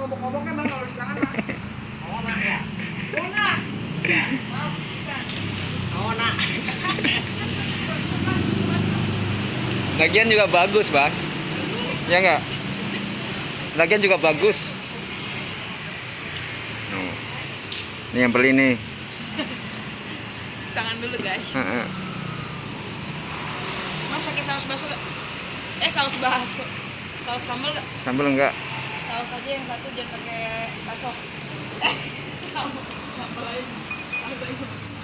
ngomong-ngomongnya bang kalau di tangan bang. Oh nak ya. Oh nak. Ya. Maaf bisa. Oh nak. Lagian juga bagus bang. Ya nggak? Lagian juga bagus. Oh. Ini yang beli nih. Tangan dulu guys. Mas pakai saus bakso gak? Saus bakso. Saus sambal gak? Sambal enggak? Saus aja yang satu, jangan pakai bakso. Sambal aja. Saus aja.